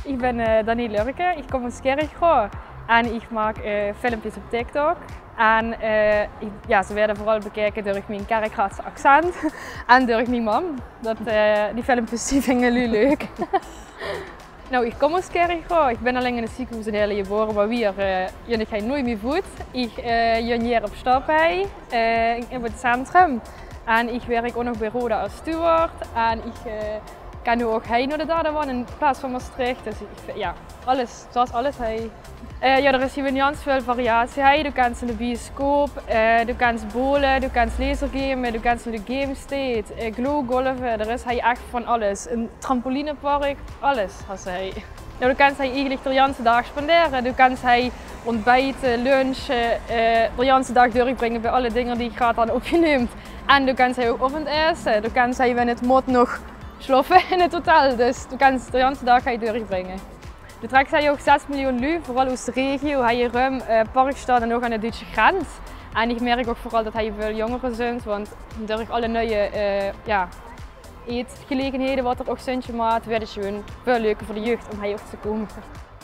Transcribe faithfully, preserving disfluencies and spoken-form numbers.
Ik ben uh, Danielle Lurke, ik kom uit Scherregro en ik maak uh, filmpjes op TikTok. En uh, ik, ja, ze werden vooral bekeken door mijn Kerkraadse accent en door mijn mam. Dat, uh, die filmpjes die vinden jullie leuk. Nou, ik kom uit Scherregro. Ik ben alleen in het ziekenhuis een hele geboren, maar weer uh, je ga nooit meer voet. Ik uh, hier op stap bij uh, in het centrum. En ik werk ook nog bij Roda als steward. En ik uh, kan nu ook heen naar de derde wonen in plaats van Maastricht. Dus ik, ja, alles, zoals alles hij. Uh, ja, er is hier niet veel variatie. Hey, du kannst in de bioscoop, uh, du kannst bowlen, du kannst lasergamen, du kannst in de game state, uh, glowgolven. Er is hij echt van alles. Een trampolinepark, alles has hij. Nou, du kannst hij eigenlijk de hele dag spenderen. Du kannst hij ontbijten, lunchen, uh, de hele dag doorbrengen bij alle dingen die ik graag aan opgenomen. En du kannst hij ook avondessen. Du kannst hij, wenn het moet, nog sloffen in het hotel. Dus du kannst de hele dag hij doorbrengen. De trek zijn ook zes miljoen lui, vooral uit de regio. Hij je ruim uh, park staat en ook aan de Duitse grens. En ik merk ook vooral dat hij veel jongeren zijn, want door alle nieuwe uh, ja, eetgelegenheden wat er ook zijn gemaakt, werd het gewoon veel leuker voor de jeugd om hier ook te komen.